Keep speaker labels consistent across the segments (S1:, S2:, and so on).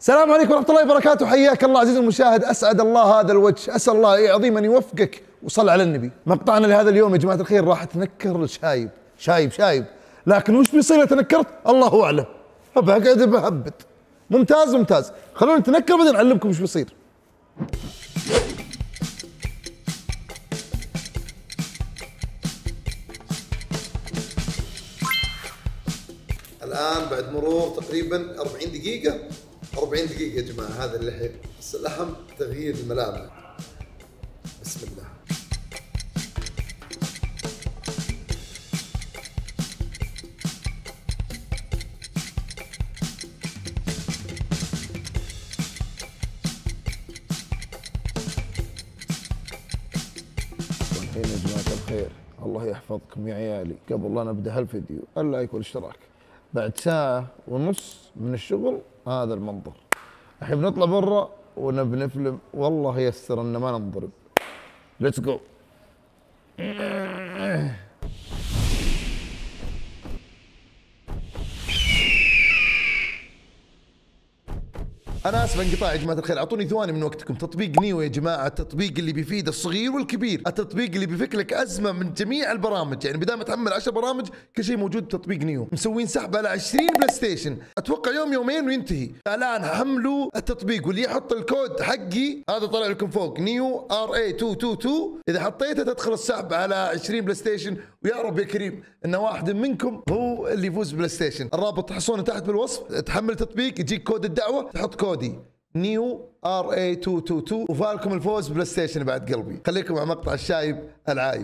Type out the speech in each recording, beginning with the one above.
S1: السلام عليكم ورحمة الله وبركاته، حياك الله عزيزي المشاهد، أسعد الله هذا الوجه، أسأل الله العظيم أن يوفقك وصل على النبي. مقطعنا لهذا اليوم يا جماعة الخير راح أتنكر شايب، لكن وش بيصير إذا تنكرت؟ الله أعلم. بقعد بهبد. ممتاز، خلونا نتنكر بعدين نعلمكم وش بيصير. الآن بعد مرور تقريبا 40 دقيقة يا جماعة، هذا اللي حيل، بس الأهم تغيير الملامح. بسم الله. والحين يا جماعة الخير الله يحفظكم يا عيالي، قبل لا نبدأ هالفيديو اللايك والاشتراك. بعد ساعة ونص من الشغل هذا المنظر. الحين بنطلع برا ونبي نفلم، والله يستر ان ما ننضرب. ليتس جو. انا اسف انقطاع يا جماعه الخير، اعطوني ثواني من وقتكم. تطبيق نيو يا جماعه، التطبيق اللي بيفيد الصغير والكبير، التطبيق اللي بيفك لك ازمه من جميع البرامج، يعني بدل ما تحمل 10 برامج كل شيء موجود بتطبيق نيو. مسوين سحب على 20 بلاي ستيشن، اتوقع يومين وينتهي. الان حملوا التطبيق، واللي يحط الكود حقي هذا طلع لكم فوق نيو RA222، اذا حطيته تدخل السحب على 20 بلاي ستيشن، ويا رب يا كريم ان واحد منكم هو اللي يفوز بلاي ستيشن. الرابط تحصلونه تحت بالوصف. تحمل تطبيق يجيك كود الدعوه، تحط كودي نيو RA222 وفالكم الفوز بلاي ستيشن بعد قلبي. خليكم مع مقطع الشايب العايب.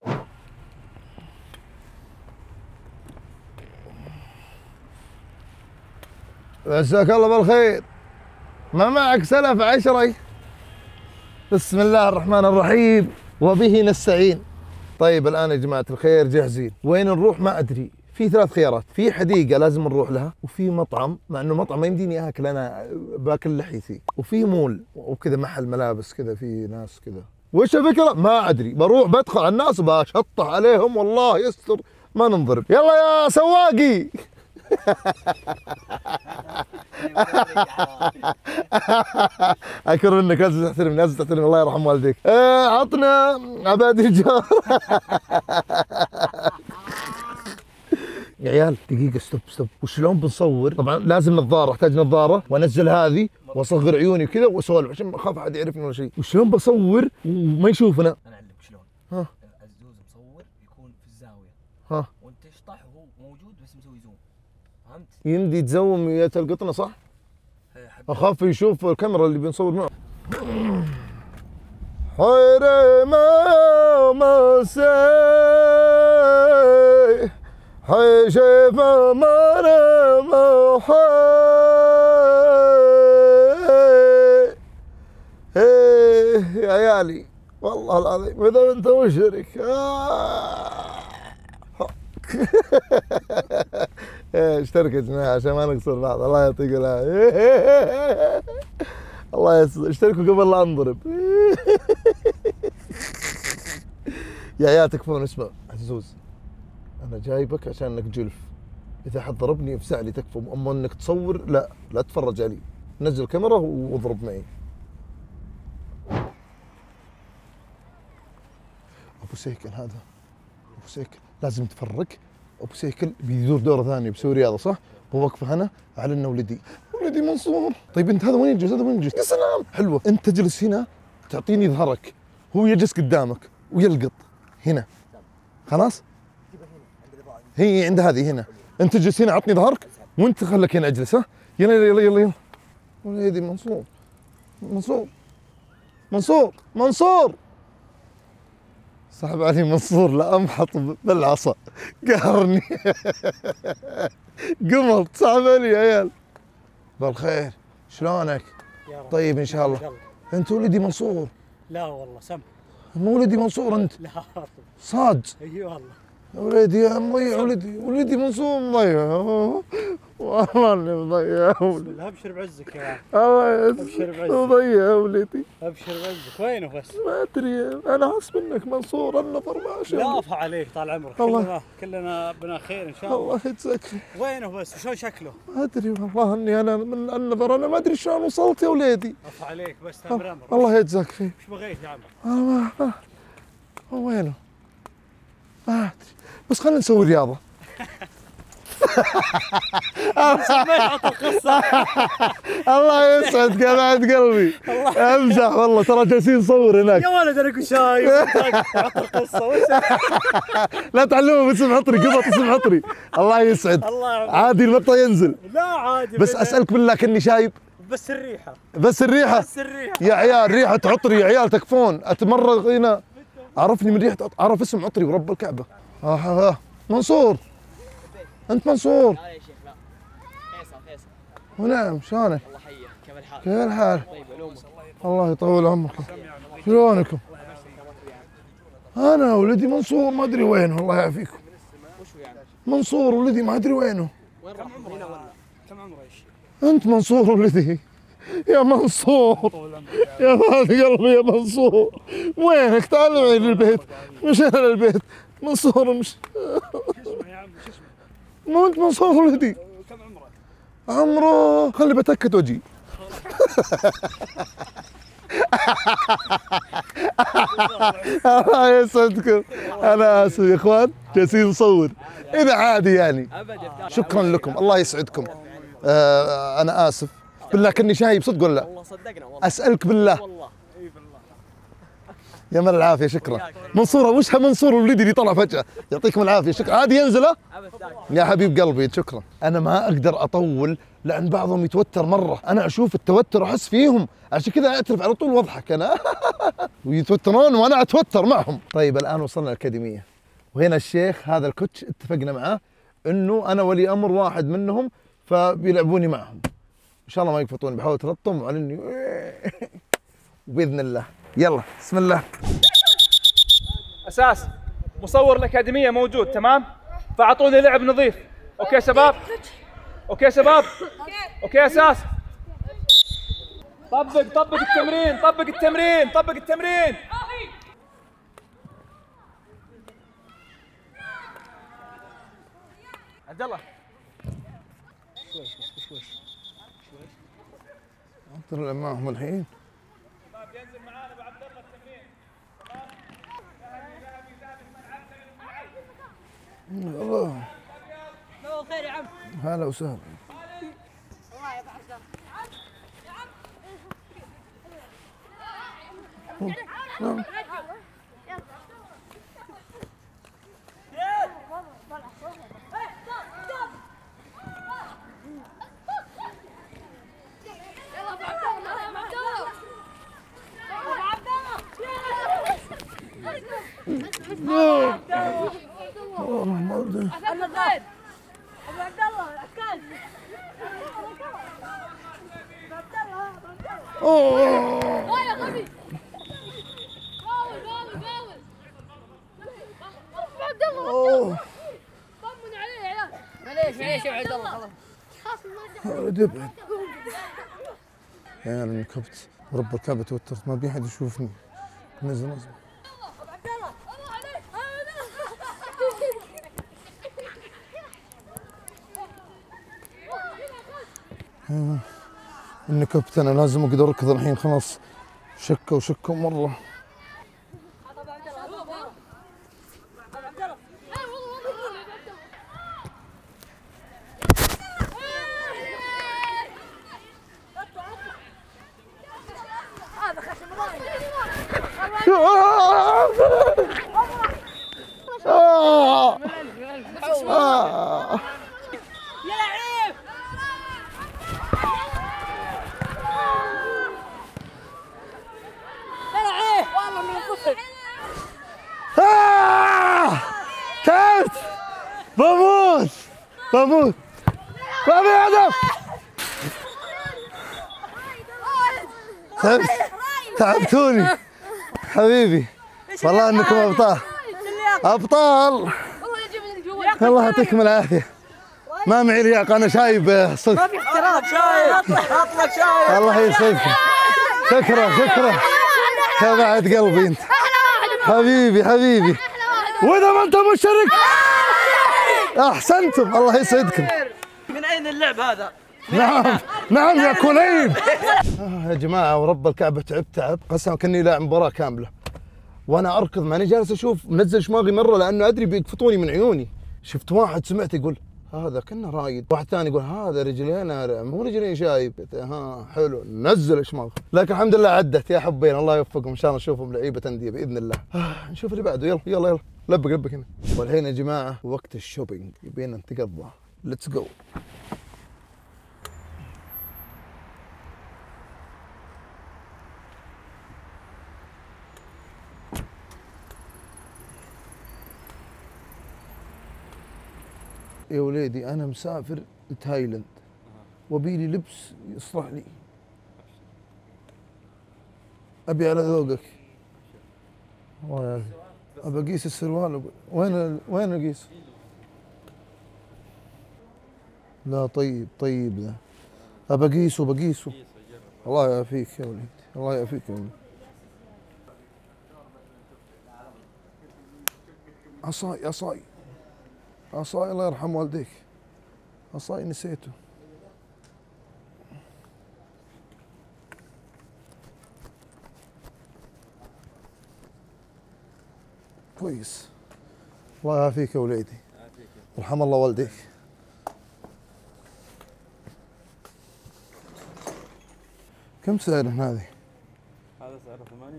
S1: مساك الله بالخير. ما معك سلف 10؟ بسم الله الرحمن الرحيم وبه نستعين. طيب الآن يا جماعة الخير جاهزين. وين نروح ما أدري. في 3 خيارات، في حديقة لازم نروح لها، وفي مطعم مع انه مطعم ما يمديني اكل، انا باكل لحيتي، وفي مول وكذا محل ملابس كذا في ناس كذا. وش الفكرة؟ ما ادري. بروح بدخل على الناس بشطح عليهم، والله يستر ما ننضرب. يلا يا سواقي. اكبر منك، لازم تحترم، الله يرحم والديك. عطنا عباد الجار. يا عيال دقيقة، ستوب، وشلون بنصور؟ طبعا لازم نظارة، احتاج نظارة، وانزل هذه واصغر عيوني وكذا واسولف عشان ما اخاف احد يعرفني ولا شيء. وشلون بصور وما يشوفنا؟
S2: انا اعلمك شلون. الزوز مصور يكون في الزاوية، وانت تشطح وهو موجود بس مسوي زوم، فهمت؟
S1: يمدي تزوم يتلقطنا صح؟ اخاف يشوف الكاميرا اللي بنصور معه. حيري ما سي حيشي فمانا موحي. يا عيالي والله العظيم اذا انت مشرك. اشتركوا يا جماعه عشان ما نقصر بعض، الله يعطيك العافيه. الله يسلمك، اشتركوا قبل لا انضرب. يا عيال تكفون. اسمع عزوز، انا جايبك عشان انك جلف، اذا حد ضربني افزع لي تكفى. اما انك تصور لا تفرج علي، نزل كاميرا واضرب معي. ابو سيكل هذا، ابو سيكل لازم تفرق. ابو سيكل بيدور دوره ثانيه، بيسوي رياضه صح؟ ووقفه هنا على انه ولدي منصور. طيب انت هذا وين يجلس؟ يا سلام حلوه. انت تجلس هنا تعطيني ظهرك، هو يجلس قدامك ويلقط هنا. خلاص؟ هي عند هذه هنا، انت تجلس هنا عطني ظهرك، وانت خليك هنا اجلس. ها يلا وليدي منصور صاحب علي منصور، لا امحط بالعصا قهرني. قمط صاحب علي يا عيال. بالخير شلونك؟ طيب ان شاء الله. انت ولدي منصور؟
S2: لا والله سم.
S1: مو ولدي منصور انت؟
S2: لا
S1: صاد؟
S2: اي والله.
S1: ولدي مضيع، ولدي منصور مضيع. والله اني مضيع ولدي.
S3: الله ابشر بعزك يا
S1: الله
S3: ابشر بعزك.
S1: مضيع ولدي.
S3: ابشر بعزك. وينه بس؟
S1: ما ادري انا احس منك منصور النظر ما شاء الله.
S3: لا افا عليك طال عمرك.
S1: الله.
S3: كلنا بنا خير ان شاء الله.
S1: الله يجزاك.
S3: وينه بس؟ وشلون شكله؟
S1: ما ادري والله اني انا من النظر انا ما ادري شلون وصلت يا وليدي.
S3: افا عليك بس تامر امر.
S1: الله يجزاك خير.
S3: ايش بغيت يا عمر؟
S1: انا ما وينه؟ ما ادري بس خلينا نسوي رياضه. الله يسعدك يا بعد قلبي. امزح والله ترى جالسين نصور هناك.
S3: يا ولد انا كنت شايف عطر قصه.
S1: لا تعلمه باسم عطري قبط اسم عطري. الله يسعد.
S3: الله
S1: عادي المقطع ينزل.
S3: لا عادي
S1: بس اسالك بالله كني شايب.
S3: بس الريحه.
S1: بس الريحه.
S3: بس الريحه
S1: يا عيال ريحه عطري يا عيال تكفون اتمرغ هنا. عرفني من ريحه عرف اسم عطري ورب الكعبه. منصور انت منصور؟
S2: لا يا شيخ لا. فيصل.
S1: ونعم شلونك؟
S2: الله يحييك، كيف الحال؟
S1: كيف الحال؟
S2: طيب علومك.
S1: الله يطول عمرك. شلونكم؟ انا ولدي منصور ما ادري وينه الله يعافيكم.
S2: وشو يعني؟
S1: منصور ولدي ما ادري وينه.
S2: وين راح؟ هنا ولا؟
S3: كم عمره يا شيخ؟
S1: انت منصور ولدي يا منصور يا بعد قلبي يا منصور وينك؟ تعال معي للبيت. مشينا للبيت منصور مش
S3: اسمه يا عم شو اسمه؟
S1: مو انت منصور ولدي؟
S3: كم عمره؟
S1: عمره خلي بتأكد واجي. الله يسعدكم. انا اسف يا اخوان جالسين نصور اذا عادي يعني. شكرا لكم الله يسعدكم. انا اسف بالله كني شايب صدق ولا لا؟
S2: والله صدقنا والله.
S1: اسالك بالله.
S2: والله.
S3: اي بالله.
S1: يا من العافيه شكرا. منصور وشها منصور ولدي اللي طلع فجاه يعطيكم العافيه شكرا. عادي ينزل يا حبيب قلبي شكرا. انا ما اقدر اطول لان بعضهم يتوتر مره. انا اشوف التوتر احس فيهم عشان كذا اعترف على طول واضحك انا. ويتوترون وانا اتوتر معهم. طيب الان وصلنا الاكاديميه وهنا الشيخ هذا الكوتش اتفقنا معاه انه انا ولي امر واحد منهم فبيلعبوني معهم. ان شاء الله ما يقفطوني بحاول اتلطم على اني باذن الله. يلا بسم الله.
S4: اساس مصور الاكاديميه موجود تمام، فاعطوني لعب نظيف. اوكي شباب؟ اوكي شباب؟ اوكي اساس؟ طبق التمرين، طبق التمرين. عبد الله
S1: طلع معهم الحين.
S4: ينزل معانا ابو عبد الله التمرين.
S1: الله
S5: خير يا عم.
S1: هلا وسهلا.
S5: الله يبعثك. معليش يا عبد الله خلاص.
S1: ابعد يا انا نكبت ورب الكعبه توترت ما بي احد يشوفني. نزل النكبت انا لازم اقدر اركض الحين خلاص. شكوا مره. تعبت بموت ما في هدف. تعبتوني حبيبي والله انكم ابطال. الله يعطيكم العافيه. ما معي لياقة، أنا شايب صدق.
S5: ما في احترام.
S2: شايب اطلق شايب.
S1: الله يسعدك. شكرا يا بعد قلبي أنت حبيبي. وإذا ما أنت مشترك أحسنتم، الله يسعدكم.
S2: من اين اللعب هذا؟
S1: نعم يا كليب. يا جماعة ورب الكعبة تعب قسما كأني لاعب مباراة كاملة وأنا أركض، ماني جالس أشوف منزل شماغي مرة لأنه أدري بيقفطوني من عيوني. شفت واحد سمعت يقول هذا كأنه رايد، واحد ثاني يقول هذا رجلين مو رجلين شايب. ها حلو نزل شماغ، لكن الحمد لله عدت يا حبين. الله يوفقهم إن شاء الله نشوفهم لعيبة أندية بإذن الله. نشوف اللي بعده. يلا لبق هنا. والحين يا جماعة وقت الشوبينج، يبينا نتقضى. ليتس جو. يا وليدي أنا مسافر لتايلاند وبيلي لبس يصلح لي، أبي على ذوقك. الله يعافيك. أبى أقيس السروال. وين أقيس؟ لا طيب ذا. أبى أقيسه. الله يعافيك يا وليدي، الله يعافيك يا وليدي. عصاي الله يرحم والديك، عصاي نسيته. كويس. الله يعافيك يا وليدي، يرحم الله والديك. كم سعر هذه؟
S6: هذا سعره 80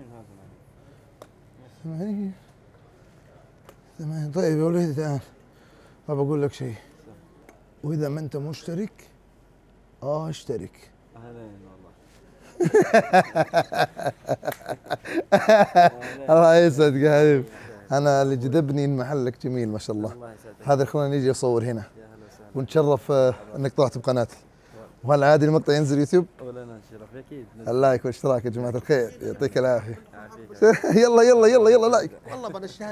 S6: وهذا
S1: 80. طيب يا وليدي تعال، أبى أقول لك شيء، وإذا ما أنت مشترك اشترك.
S6: أهلين والله.
S1: الله يسعدك يا حبيبي. أنا اللي جذبني إن محلك جميل ما شاء الله. هذا خلينا نيجي أصور هنا ونتشرف إنك طلعت بقناتي. وهل عادي المقطع ينزل يوتيوب؟
S6: ولنا الشرف اكيد.
S1: اللايك والاشتراك يا جماعة الخير، يعطيك العافية. يلا لايك.
S2: والله بنشتغل.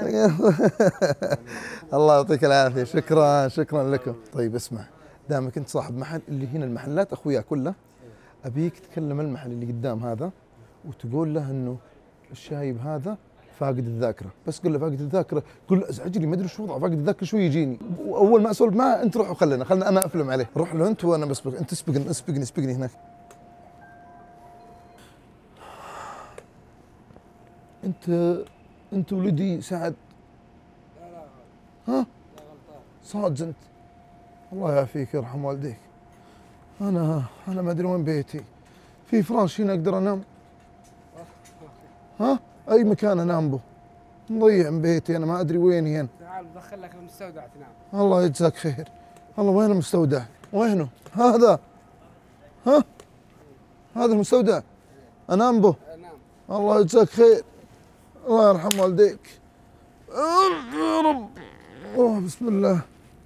S1: الله يعطيك العافية. شكرا لكم. طيب اسمع، دامك انت صاحب محل، اللي هنا المحلات اخويا كله، ابيك تكلم المحل اللي قدام هذا وتقول له انه الشايب هذا فاقد الذاكره، بس قل له فاقد الذاكره، قل له ازعجني ما ادري شو وضعه، فاقد الذاكره شوي يجيني، واول ما اسولف معه انت روح وخلنا انا افلم عليه. روح له انت وانا بسبق، انت اسبقني هناك. انت ولدي سعد. ها صادق انت. الله يعافيك يرحم والديك. انا ما ادري وين بيتي، في فراش هنا اقدر انام؟ ها اي مكان انام به، مضيع من بيتي انا ما ادري وين هنا.
S3: تعال بدخل لك المستودع تنام.
S1: الله يجزاك خير. الله وين المستودع؟ وينه؟ هذا ها هذا المستودع انام به.
S3: نام.
S1: الله يجزاك خير، الله يرحم والديك. يا رب. بسم الله.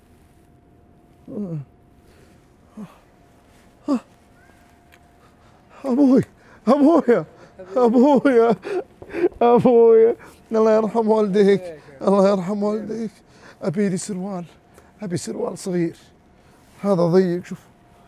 S1: ابويا الله يرحم والديك، الله يرحم والديك. ابي لي سروال، ابي سروال صغير، هذا ضيق شوف.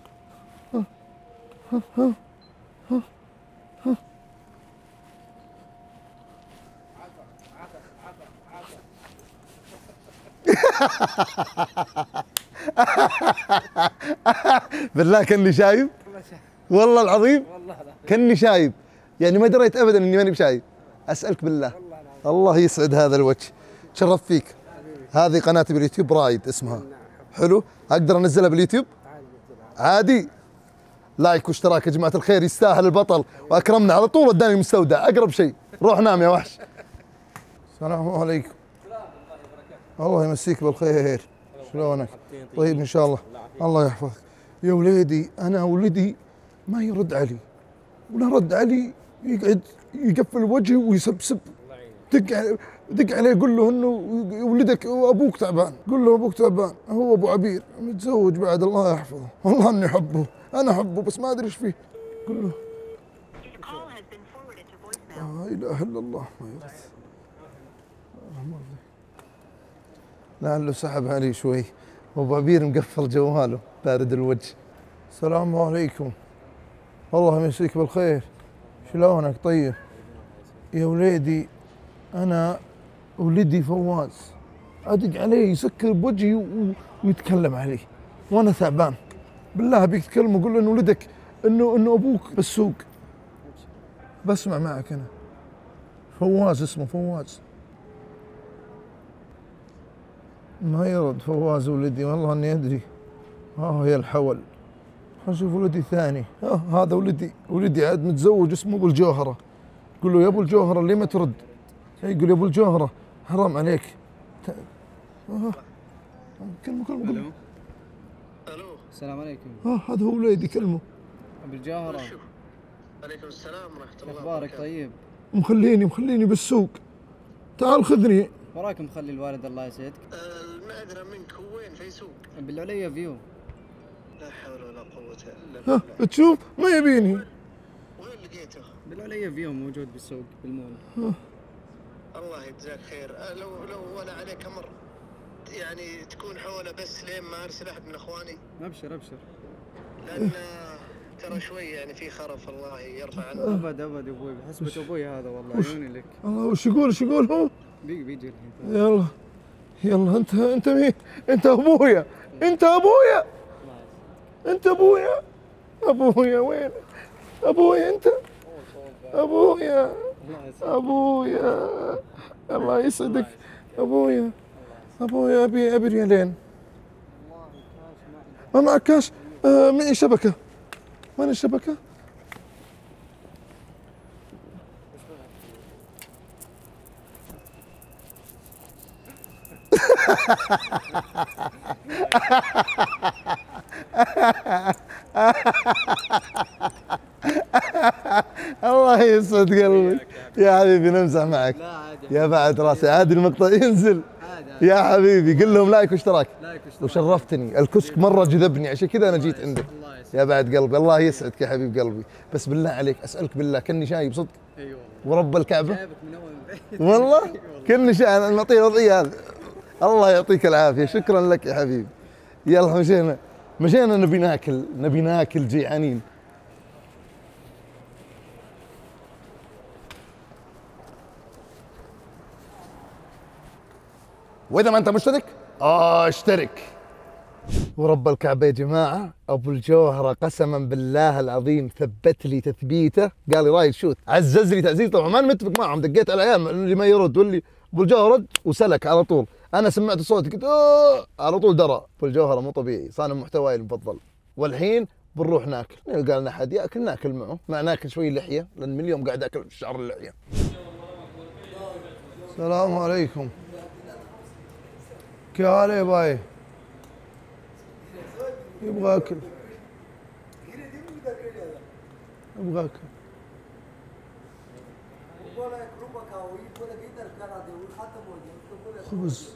S1: بالله كني شايب، والله العظيم كني شايب، يعني ما دريت ابدا اني ماني بشايب. اسالك بالله، الله يسعد هذا الوجه، تشرف فيك. هذه قناتي باليوتيوب رايد اسمها، حلو؟ اقدر انزلها باليوتيوب؟ عادي. لايك واشتراك يا جماعه الخير، يستاهل البطل واكرمنا على طول. اداني المستودع اقرب شيء، روح نام يا وحش. السلام عليكم. الله يمسيك بالخير، شلونك؟ طيب ان شاء الله، الله يحفظك. يا وليدي انا ولدي ما يرد علي، ولا رد علي يقعد يقفل وجهه ويسبسب. دق عليه قل له انه ولدك وابوك تعبان، قل له ابوك تعبان، هو ابو عبير متزوج بعد الله يحفظه، والله اني احبه، انا احبه بس ما ادري ايش فيه. قل له لا اله الا الله ما يرد. لعله سحب علي شوي، ابو عبير مقفل جواله بارد الوجه. السلام عليكم. الله يمسيك بالخير. شلونك طيب؟ يا وليدي انا ولدي فواز ادق عليه يسكر بوجهي ويتكلم علي وانا ثعبان. بالله ابيك تكلمه وقول له ان ولدك انه ابوك بالسوق. بسمع معك انا. فواز اسمه فواز. ما يرد فواز ولدي والله اني ادري. يا الحول. خل اشوف ولدي ثاني. هذا ولدي عاد متزوج اسمه ابو الجوهره. قول له يا ابو الجوهره ليه ما ترد؟ يقول يا ابو الجوهره حرام عليك. كلمه
S3: الو السلام عليكم.
S1: هذا هو وليدي كلمه.
S3: ابو الجوهره.
S7: عليكم السلام ورحمة الله.
S3: اخبارك طيب؟
S1: مخليني بالسوق. تعال خذني.
S3: وراك مخلي الوالد الله يسعدك؟
S7: المعذرة منك هو وين في سوق؟
S3: بالعليا فيو.
S7: لا حول ولا قوة إلا بالله.
S1: تشوف ما يبيني.
S7: وين لقيته؟
S3: بالعليا فيو موجود بالسوق بالمول.
S7: الله يجزاك خير. لو أنا عليك أمر يعني تكون حوله بس لين ما أرسل أحد من إخواني.
S3: ابشر
S7: لأن ترى شوي يعني في خرف الله يرفع عنه.
S3: ابد يا ابوي بحسبة ابوي هذا والله عيوني لك.
S1: الله وش يقول هو؟
S3: بيجي الحين.
S1: يلا انت مين؟ انت ابويا. ابويا وين؟ ابويا انت؟ ابويا الله يسعدك. ابويا ابي ريالين. ما معك كاش؟ معي شبكة. وين الشبكة؟ الله يسعد قلبك يا حبيبي. نمزح معك.
S3: لا عادي.
S1: يا بعد راسي عادي المقطع ينزل.
S3: عادي.
S1: يا حبيبي قل لهم لايك واشتراك. وشرفتني الكسك مرة جذبني عشان كذا انا جيت عندك. يا بعد قلبي الله يسعدك يا حبيب قلبي. بس بالله عليك اسالك بالله كني شايب صدق.
S3: ايوه
S1: ورب الكعبة
S3: جايبك من اول بعيد.
S1: والله كني شايب. انا معطيه الوضعية هذه. الله يعطيك العافية. شكرا لك يا حبيبي. يلا مشينا نبي ناكل جيعانين. واذا ما انت مشترك اشترك. ورب الكعبه يا جماعه ابو الجوهره قسما بالله العظيم ثبت لي تثبيته. قال لي رايد شوت عزز لي تعزيز. طبعا ما متفق معهم. دقيت على العيال اللي ما يرد واللي ابو الجوهره رد وسلك على طول. انا سمعت صوتي قلت على طول درى. ابو الجوهره مو طبيعي صانع محتواي المفضل. والحين بنروح ناكل. نلقى لنا احد ياكل ناكل معه. ناكل شوي لحيه لان من اليوم قاعد اكل شعر اللحيه. السلام عليكم. كيف حالك يا باي؟ يبغى اكل. خبز.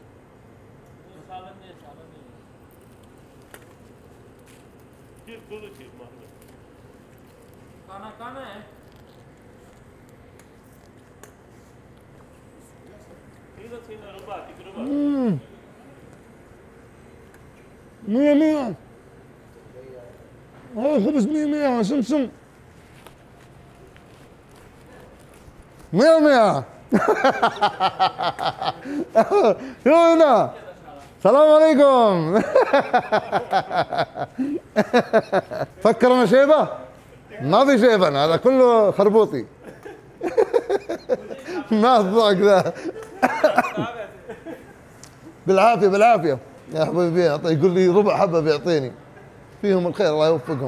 S1: مية خبز 100 سمسم 100 شو هنا؟ السلام عليكم. فكر انا شيبه؟ ما في شيبه انا هذا كله خربوطي. ما الضحك ذا. بالعافيه يا حبيبي. يقول لي ربع حبه بيعطيني. فيهم الخير الله يوفقهم.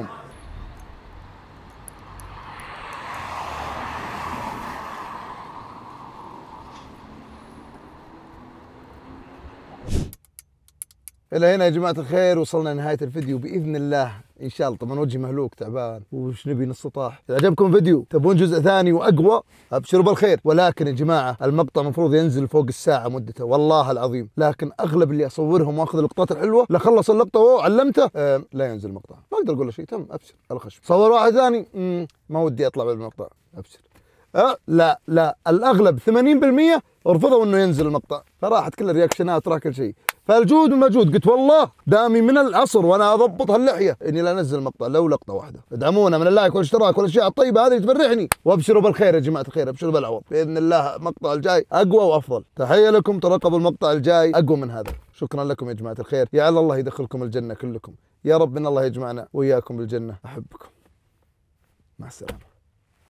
S1: الى هنا يا جماعه الخير وصلنا لنهايه الفيديو باذن الله ان شاء الله. طبعا وجهي مهلوك تعبان وش نبي نص طاح. اذا عجبكم الفيديو تبون جزء ثاني واقوى ابشروا بالخير. ولكن يا جماعه المقطع المفروض ينزل فوق الساعه مدته والله العظيم. لكن اغلب اللي اصورهم واخذ اللقطات الحلوه لخلص اللقطه وعلمته لا ينزل المقطع. ما اقدر اقول له شيء. تم ابشر الخشب. صور واحد ثاني ما ودي اطلع بالمقطع ابشر.
S8: لا لا، الاغلب 80% رفضوا انه ينزل المقطع، فراحت كل الرياكشنات، راح كل شيء. فالجود ومجود، قلت والله دامي من العصر وانا اضبط هاللحيه اني لا انزل المقطع لو لقطه واحده. ادعمونا من اللايك والاشتراك والاشياء الطيبه هذه تفرحني، وابشروا بالخير يا جماعه الخير، ابشروا بالعوض باذن الله. المقطع الجاي اقوى وافضل. تحيه لكم، ترقبوا المقطع الجاي اقوى من هذا. شكرا لكم يا جماعه الخير، يا الله يدخلكم الجنه كلكم، يا رب ان الله يجمعنا وإياكم بالجنة. أحبكم، مع السلامة.